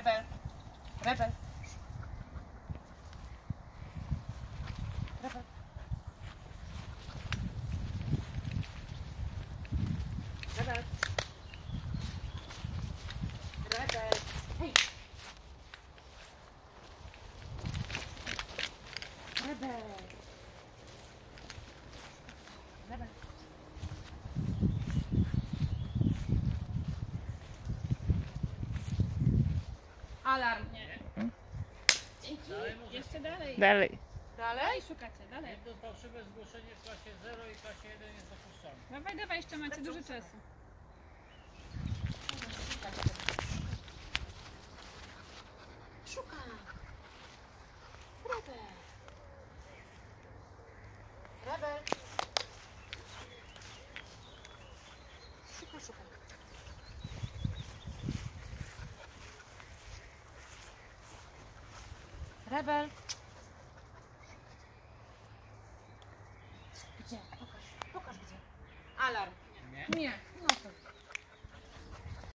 Rebel. Rebel. Rebel. Rebel. Rebel. Hej. Rebel. Rebel. Alarm. Nie. Dzięki. Jeszcze dalej. Dalej. Dalej? Szukacie, dalej. Jedno fałszywe zgłoszenie w klasie 0 i klasie 1 jest dopuszczone. Dawaj, dawaj, jeszcze macie dużo czasu. Szukam. Rebel. Rebel. Szukam, szukam. Rebel. Gdzie? Pokaż, pokaż gdzie. Alarm. Nie. Nie.